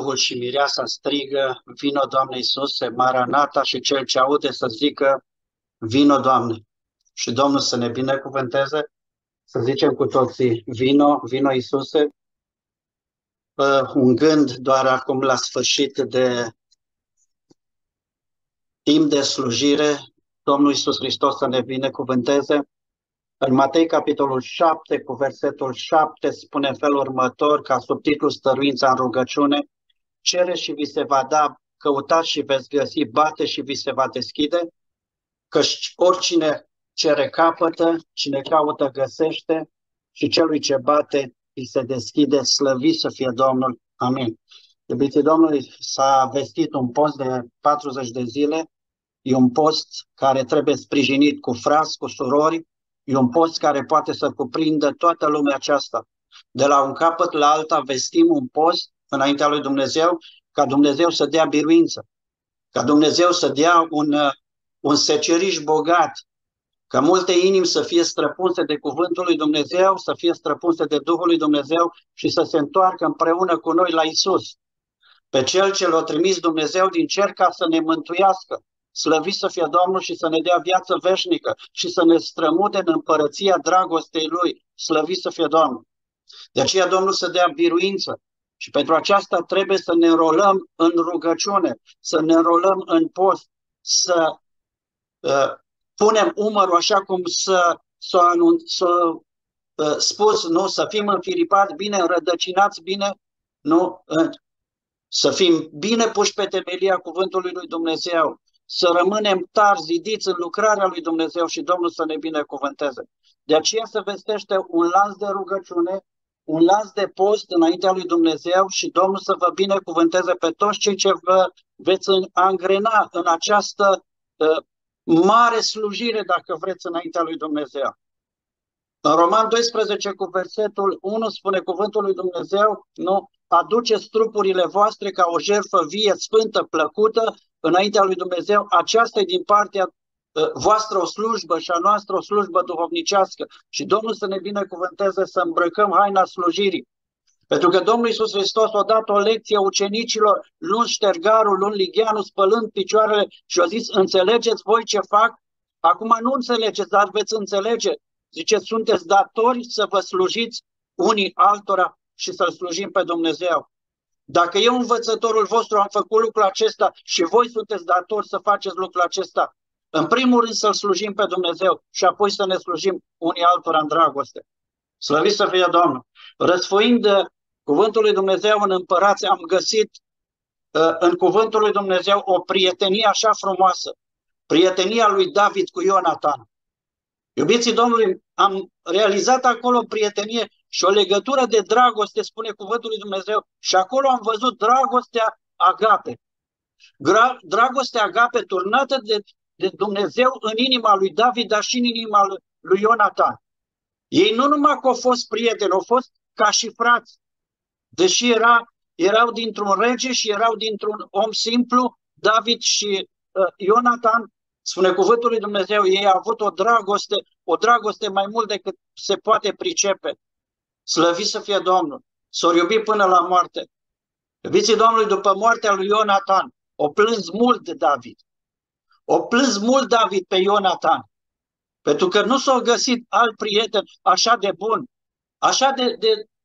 Duhul și mireasa strigă, vino, Doamne Iisuse, Maranata, și cel ce aude să zică, vino, Doamne. Și Domnul să ne binecuvânteze, să zicem cu toții, vino, vino Iisuse. Un gând doar acum la sfârșit de timp de slujire, Domnul Iisus Hristos să ne binecuvânteze. În Matei, capitolul 7, cu versetul 7, spune în felul următor, ca subtitlu Stăruința în rugăciune, cere și vi se va da, căutați și veți găsi, bate și vi se va deschide, căci oricine cere capătă, cine caută găsește și celui ce bate îi se deschide, slăvit să fie Domnul. Amin. Iubiții Domnului, s-a vestit un post de 40 de zile, e un post care trebuie sprijinit cu frați, cu surori, e un post care poate să cuprindă toată lumea aceasta. De la un capăt la alta vestim un post înaintea lui Dumnezeu, ca Dumnezeu să dea biruință, ca Dumnezeu să dea un seceriș bogat, ca multe inimi să fie străpunse de cuvântul lui Dumnezeu, să fie străpunse de Duhul lui Dumnezeu și să se întoarcă împreună cu noi la Isus, pe Cel ce l-a trimis Dumnezeu din cer ca să ne mântuiască. Slăvit să fie Domnul și să ne dea viață veșnică și să ne strămute în împărăția dragostei Lui. Slăvit să fie Domnul. De aceea Domnul să dea biruință și pentru aceasta trebuie să ne înrolăm în rugăciune, să ne înrolăm în post, să punem umărul așa cum s-a spus, nu? Să fim înfiripați bine, înrădăcinați bine, nu? Să fim bine puși pe temelia cuvântului lui Dumnezeu, să rămânem tari, zidiți în lucrarea lui Dumnezeu și Domnul să ne binecuvânteze. De aceea se vestește un lanț de rugăciune, un lanț de post înaintea lui Dumnezeu și Domnul să vă binecuvânteze pe toți cei ce vă veți angrena în această mare slujire, dacă vreți, înaintea lui Dumnezeu. În Roman 12, cu versetul 1, spune cuvântul lui Dumnezeu, nu? Aduceți trupurile voastre ca o jertfă vie, sfântă, plăcută, înaintea lui Dumnezeu. Aceasta e din partea voastră o slujbă și a noastră o slujbă duhovnicească. Și Domnul să ne binecuvânteze să îmbrăcăm haina slujirii. Pentru că Domnul Iisus Hristos a dat o lecție ucenicilor, luând ștergarul, luând ligheanul, spălând picioarele și a zis, înțelegeți voi ce fac? Acum nu înțelegeți, dar veți înțelege. Ziceți, sunteți datori să vă slujiți unii altora și să-L slujim pe Dumnezeu. Dacă eu, învățătorul vostru, am făcut lucrul acesta și voi sunteți datori să faceți lucrul acesta, în primul rând să-L slujim pe Dumnezeu și apoi să ne slujim unii altora în dragoste. Slăvit să fie Domnul! Răsfoind cuvântul lui Dumnezeu în Împărați, am găsit în cuvântul lui Dumnezeu o prietenie așa frumoasă. Prietenia lui David cu Ionatan. Iubiții Domnului, am realizat acolo o prietenie și o legătură de dragoste, spune cuvântul lui Dumnezeu, și acolo am văzut dragostea agape. Dragostea agape turnată de Dumnezeu în inima lui David, dar și în inima lui Ionatan. Ei nu numai că au fost prieteni, au fost ca și frați. Deși erau dintr-un rege și erau dintr-un om simplu, David și Ionatan, spune cuvântul lui Dumnezeu, ei au avut o dragoste mai mult decât se poate pricepe. Slăvit să fie Domnul, s-au iubit până la moarte. Iubiții Domnului, după moartea lui Ionatan, o plâns mult de David. O plâns mult David pe Ionatan, pentru că nu s-a găsit alt prieten așa de bun, așa de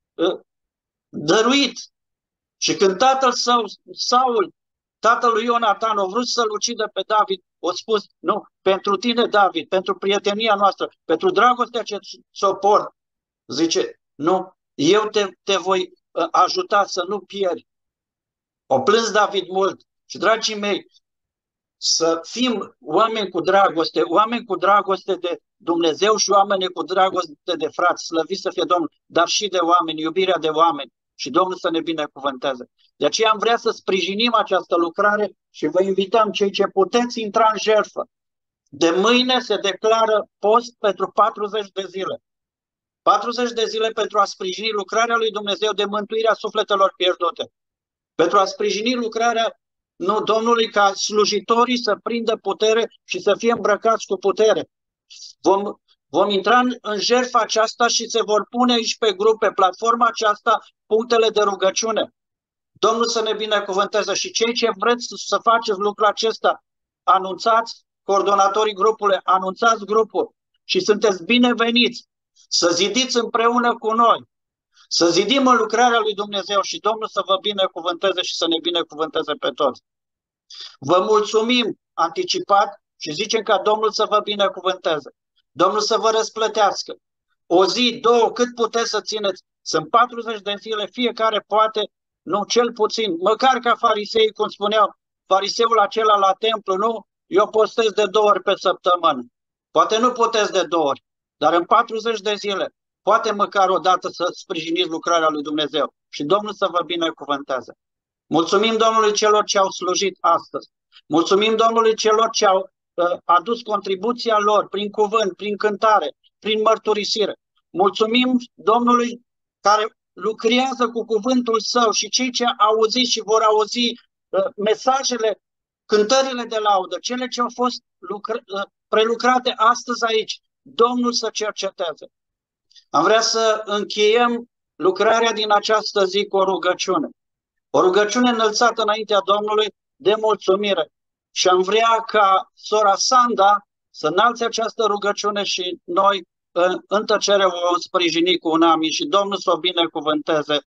dăruit. Și când tatăl său, Saul, tatăl lui Ionatan, a vrut să-l ucidă pe David, a spus, nu, pentru tine, David, pentru prietenia noastră, pentru dragostea ce ți-o port, zice, nu, eu te voi ajuta să nu pieri. O plâns David mult. Și, dragii mei, să fim oameni cu dragoste de Dumnezeu și oameni cu dragoste de frați, slăvit să fie Domnul, dar și de oameni, iubirea de oameni. Și Domnul să ne binecuvânteze. De aceea am vrea să sprijinim această lucrare și vă invităm, cei ce puteți intra în jertfă. De mâine se declară post pentru 40 de zile. 40 de zile pentru a sprijini lucrarea lui Dumnezeu de mântuirea sufletelor pierdute. Pentru a sprijini lucrarea Domnului ca slujitorii să prindă putere și să fie îmbrăcați cu putere. Vom intra în jertfa aceasta și se vor pune aici pe grup, pe platforma aceasta, punctele de rugăciune. Domnul să ne binecuvânteze și cei ce vreți să faceți lucrul acesta, anunțați coordonatorii grupului, anunțați grupul și sunteți bineveniți să zidiți împreună cu noi, să zidim în lucrarea lui Dumnezeu și Domnul să vă binecuvânteze și să ne binecuvânteze pe toți. Vă mulțumim anticipat și zicem ca Domnul să vă binecuvânteze. Domnul să vă răsplătească. O zi, două, cât puteți să țineți. Sunt 40 de zile, fiecare poate, nu cel puțin, măcar ca farisei, cum spuneau, fariseul acela la templu, nu? Eu postez de 2 ori pe săptămână. Poate nu puteți de 2 ori, dar în 40 de zile, poate măcar o dată să sprijiniți lucrarea lui Dumnezeu. Și Domnul să vă binecuvânteze. Mulțumim Domnului celor ce au slujit astăzi. Mulțumim Domnului celor ce au adus contribuția lor prin cuvânt, prin cântare, prin mărturisire. Mulțumim Domnului care lucrează cu cuvântul său și cei ce au auzit și vor auzi mesajele, cântările de laudă, cele ce au fost prelucrate astăzi aici. Domnul să cerceteze. Am vrea să încheiem lucrarea din această zi cu o rugăciune. O rugăciune înălțată înaintea Domnului de mulțumire. Și am vrea ca sora Sanda să înalțe această rugăciune și noi în tăcere o sprijini cu un amin și Domnul să o binecuvânteze